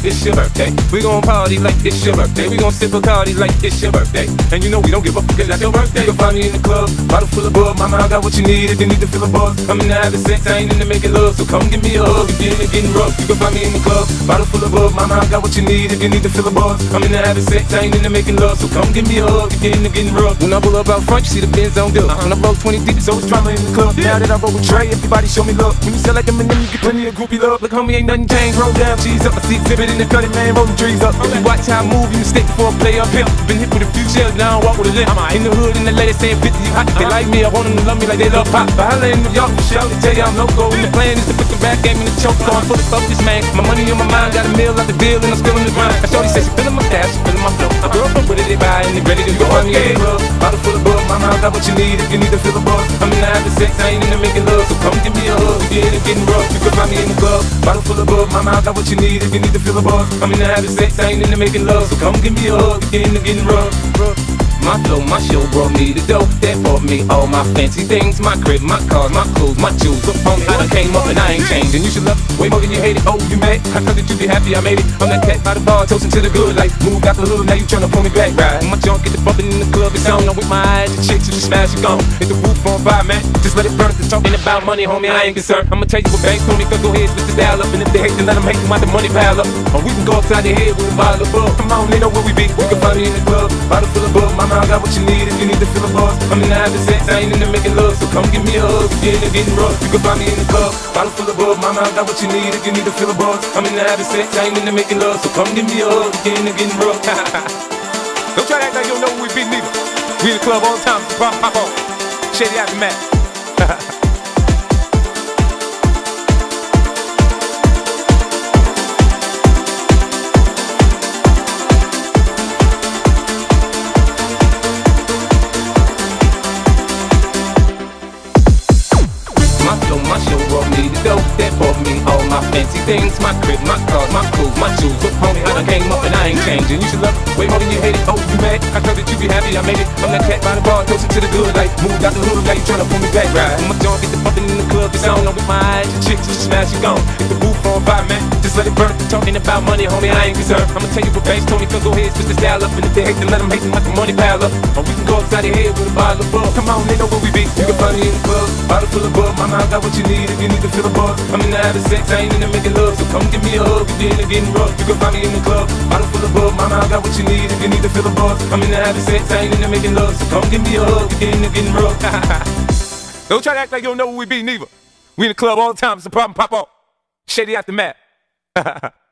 it's your birthday. We gon' party like it's your birthday. We gon' sip Bacardi like it's your birthday. And you know we don't give up because that's your birthday. You'll find me in the club, bottle full of bug. Mama, I got what you need if you need to feel a buzz. I'm in the having sex, I ain't into making love. So come give me a hug if you're into getting rough. You can find me in the club, bottle full of bug. Mama, I got what you need if you need to feel a buzz. I'm in the having sex, I ain't into making love. So come give me a hug if you're into getting rough. When I pull up out front, you see the Benz on dub. When I roll 20 deep, so it's drama in the club. Now that I roll with Trey, everybody show me love. When you sell like them and them, you get plenty of groupie love. Look, homie, ain't nothing changed. Roll down, cheese up. I see exhibit in the cutting, man, rolling trees up. If you watch how I move, you mistake before I play up here. Been hit with a few shells, now I walk with a limp. In the hood, and the ladies saying 50, you hot. They like me, I want them to love me like they love pop. But holla in New York, for sure, they tell you I'm loco. And the plan is to put the rap game in the choke. So I'm fully focused, man. My money on my mind, got a meal out the deal, and I'm still in the grind. I shorty says she feeling my cash, she feeling my flow. My girlfriend, what did they buy, and they ready to go on the club. Bottle full of bug, mama, I got what you need if you need to feel a buzz. I'm in the having sex, I ain't into making love. So come give me a hug if you're into getting rough. You can find me in the club, bottle full of bug, mama, I got what you need if you need to feel a buzz. I'm in the having sex, I ain't into making love. So come give me a hug if you're into getting rough. My flow, my show brought me the dough. That bought me all my fancy things. My crib, my cars, my clothes, my jewels. Look, homie, I done came up and I ain't changed. And you should love it way more than you hate it. Oh, you mad? I thought that you be happy I made it. I'm that cat by the bar, toasting to the good life. Moved out the hood, now you tryna pull me back, right? My junk get the bumping in the club, it's on. I'm with my eyes, the chicks, if you smash it gone. Hit the roof on fire, man. Just let it burn. If talking about money, homie, I ain't concerned. I'ma tell you what banks told me, cause go ahead, switch the dial up. And if they hate, then let them hate them out the money pile up. Or we can go upside their head with a bottle of bug. Come on, they know where we be. We can find me in the club, bottle full of bug. Mama, I got what you need. You need to feel a buzz. I'm in the having sex, I ain't into making love. So come give me a hug if you're into getting rough. You can find me in the club, bottle full of bug. Mama, I got what you need if you need to feel a buzz. I'm in the having sex, I ain't into making love. So come give me a hug if you're into getting rough. Don't try to act like you don't know who we be neither. We in the club all the time, so pop off. Shady Aftermath. My show brought me the dope, that bought me all my fancy things. My crib, my cars, my clothes, my jewels. Look, homie, I done came up and I ain't changing. You should love it way more than you hate it. Oh, you mad? I thought that you be happy I made it. I'm that cat by the bar, toasting to the good life. Moved out the hood, now you tryna pull me back, right? My junk get the bumping in the club, it's on. I'm with my eyes, the chicks, just smash it gone. Hit the roof on fire, man. Just let it burn. Talking about money, homie, I ain't concerned. I'ma tell you what banks told me, cause go ahead, switch the style up. And if they hate, then let them hate them like the money pile up. Or we can go upside their head with a bottle of bug. Come on, they know where we be. You can find me in the club, bottle full of bug. Mama, I got what you need if you need to feel a buzz. I'm in the having sex, I ain't into making love. So come give me a hug if you're into getting rough. You can find me in the club, bottle full of bug. Mama, I got what you need if you need to feel a buzz. I'm in the having sex, I ain't into making love. So come give me a hug if you're into getting rough. Don't try to act like you don't know who we be neither. We in the club all the time, it's a problem, pop off. Shady Aftermath.